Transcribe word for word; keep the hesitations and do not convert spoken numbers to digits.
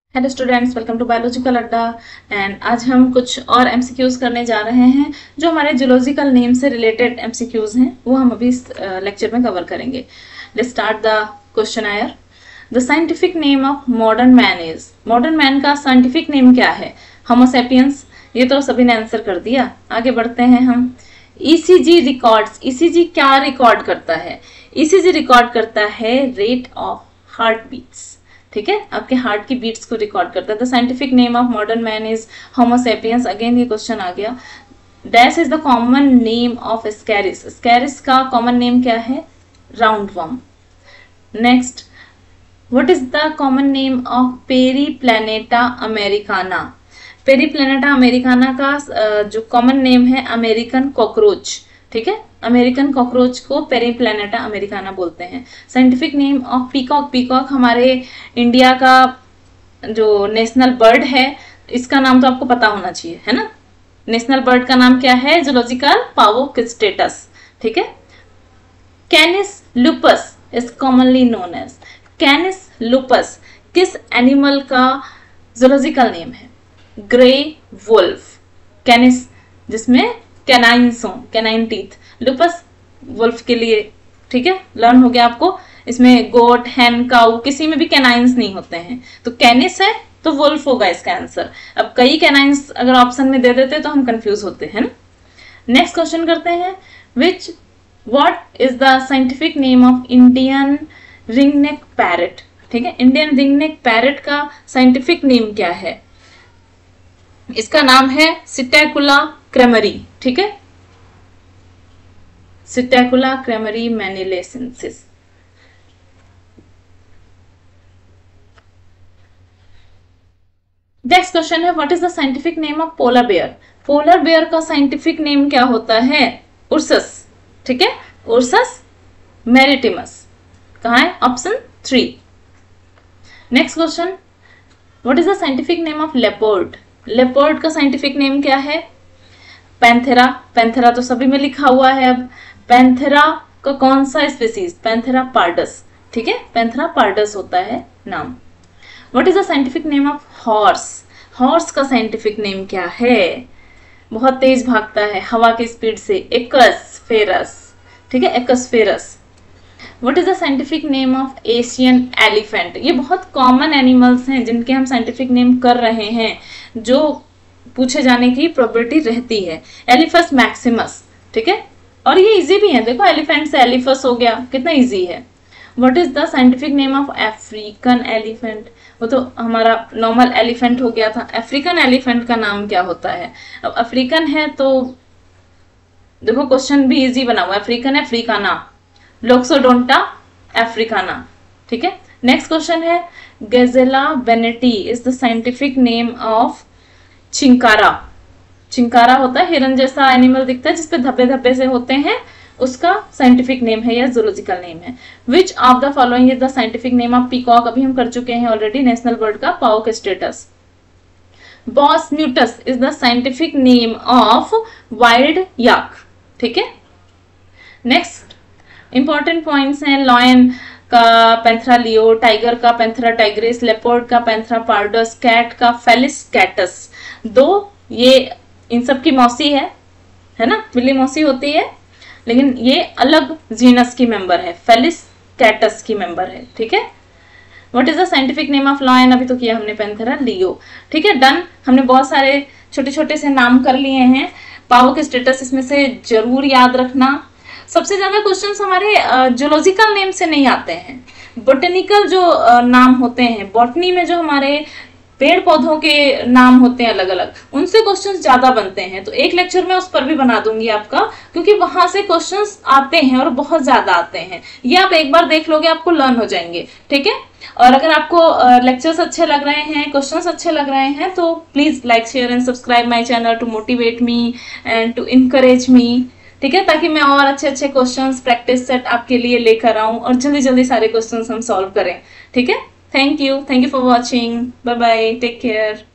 Hello students, welcome to biological अड्डा। And आज हम कुछ और एमसीक्यूज करने जा रहे हैं जो हमारे जूलॉजिकल नेम से रिलेटेड एमसीक्यूज हैं, वो हम अभी इस लेक्चर में कवर करेंगे। Let's start the questionnaire. The scientific name of modern man is. Modern man का साइंटिफिक नेम क्या है? Homo sapiens. ये तो सभी ने आंसर कर दिया। आगे बढ़ते हैं हम। ECG records. ईसीजी क्या रिकॉर्ड करता है? ईसीजी रिकॉर्ड करता है रेट ऑफ हार्ट बीट्स। ठीक है, आपके हार्ट की बीट्स को रिकॉर्ड करता है। The scientific name of modern man is Homo sapiens. Again ये क्वेश्चन आ गया। Dash is the common name of Ascaris. Ascaris का कॉमन नेम क्या है? Round worm. Next, what is the common name of Periplaneta americana. Periplaneta americana का जो common name है American cockroach. ठीक है, अमेरिकन कॉकरोच को पेरीप्लैनेटा अमेरिकाना बोलते हैं। Scientific name of peacock. Peacock हमारे इंडिया का जो नेशनल बर्ड है, इसका नाम तो आपको पता होना चाहिए, है ना। नेशनल बर्ड का नाम क्या है? Zoological Pavo cristatus. ठीक है। Canis lupus is commonly known as. Canis lupus किस एनिमल का जूलॉजिकल नेम है? Grey wolf. कैनिस जिसमें कैनाइन्स हो, कैनाइन टीथ। लुपस वुल्फ के लिए। ठीक है, लर्न हो गया आपको। इसमें गोट, हैन, काउ किसी में भी कैनाइन्स नहीं होते हैं, तो कैनिस है तो वुल्फ होगा इसका आंसर। अब कई कैनाइन्स अगर ऑप्शन में दे देते तो हम कंफ्यूज होते हैं ना। नेक्स्ट क्वेश्चन करते हैं। Which what is the scientific name of Indian ringneck parrot. ठीक है, इंडियन रिंगनेक पैरेट का साइंटिफिक नेम क्या है? इसका नाम है सिटैकुला क्रैमरी। ठीक है, Psittacula krameri manillensis. Next question है। What is the scientific name of polar bear. Polar bear का साइंटिफिक नेम क्या होता है? उर्सस। ठीक है, उर्सस मैरिटिमस। कहाँ है? Option three. Next question. What is the scientific name of leopard. Leopard का साइंटिफिक नेम क्या है? पैंथेरा। पैंथेरा तो सभी में लिखा हुआ है। अब पैंथेरा का कौन सा स्पीसीज? Panthera pardus. ठीक है, पैंथेरा पार्डस होता है नाम। What is the scientific name of horse. Horse का साइंटिफिक नेम क्या है? बहुत तेज भागता है हवा की स्पीड से। एकसफेरस। ठीक है, Equus ferus. What is the scientific name of Asian elephant. ये बहुत कॉमन एनिमल्स हैं जिनके हम साइंटिफिक नेम कर रहे हैं, जो पूछे जाने की प्रोबेबिलिटी रहती है। Elephas maximus. ठीक है, और ये इजी भी है। देखो, एलिफेंट से एलिफस हो गया, कितना इजी है। What is the scientific name of African elephant. वो तो हमारा नॉर्मल एलिफेंट हो गया था। अफ्रीकन एलिफेंट का नाम क्या होता है? अब अफ्रीकन है तो देखो क्वेश्चन भी इजी बना हुआ है। अफ्रीकन है अफ्रीकाना। लोक्सोडोंटा अफ्रीकाना। ठीक है। नेक्स्ट क्वेश्चन है। Gazella bennettii is the scientific name of chinkara. Chinkara होता है हिरन जैसा एनिमल दिखता है जिसपे धब्बे धब्बे से होते हैं, उसका साइंटिफिक नेम है या जूलॉजिकल नेम है। Which of the following is the scientific name of peacock. अभी हम कर चुके हैं ऑलरेडी, नेशनल बर्ड का Pavo cristatus. Bos mutus is the scientific name of wild yak. ठीक है। नेक्स्ट इंपॉर्टेंट पॉइंट्स हैं। लॉयन का पैंथेरा लियो, टाइगर का पैंथेरा टाइग्रिस, लेपर्ड का पैंथेरा पार्डस, कैट का फेलिस कैटस। दो ये इन सब की मौसी है, है ना, बिल्ली मौसी होती है, लेकिन ये अलग जीनस की मेंबर है, फेलिस कैटस की मेंबर है। ठीक है। What is the scientific name of lion. अभी तो किया हमने पैंथेरा लियो। ठीक है, डन। हमने बहुत सारे छोटे छोटे से नाम कर लिए हैं। पावोकिस्टेटस इसमें से जरूर याद रखना। सबसे ज्यादा क्वेश्चंस हमारे जूलॉजिकल नेम से नहीं आते हैं, बोटेनिकल जो नाम होते हैं, बॉटनी में जो हमारे पेड़ पौधों के नाम होते हैं अलग अलग, उनसे क्वेश्चंस ज्यादा बनते हैं। तो एक लेक्चर में उस पर भी बना दूंगी आपका, क्योंकि वहां से क्वेश्चंस आते हैं और बहुत ज्यादा आते हैं। ये आप एक बार देख लोगे, आपको लर्न हो जाएंगे। ठीक है। और अगर आपको लेक्चर्स अच्छे लग रहे हैं, क्वेश्चंस अच्छे लग रहे हैं, तो please like, share and subscribe my channel to motivate me and to encourage me. ठीक है, ताकि मैं और अच्छे अच्छे क्वेश्चंस प्रैक्टिस सेट आपके लिए लेकर आऊं और जल्दी जल्दी सारे क्वेश्चंस हम सॉल्व करें। ठीक है। Thank you thank you for watching. Bye bye, take care.